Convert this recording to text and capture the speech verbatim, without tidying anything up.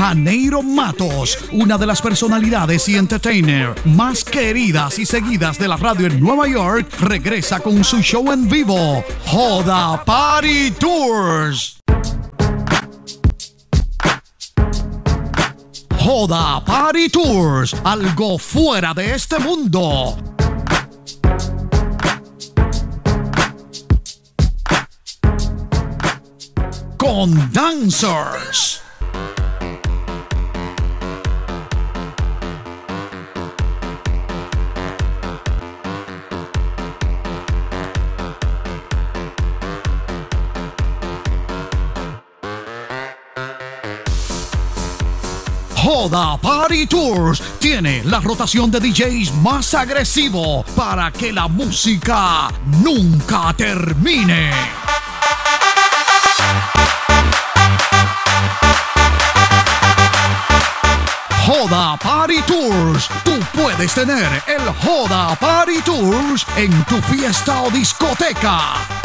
Janeiro Matos, una de las personalidades y entertainer más queridas y seguidas de la radio en Nueva York, regresa con su show en vivo, Joda Party Tours. Joda Party Tours, algo fuera de este mundo. Con dancers. Joda Party Tours tiene la rotación de D Js más agresivo para que la música nunca termine. Joda Party Tours. Tú puedes tener el Joda Party Tours en tu fiesta o discoteca.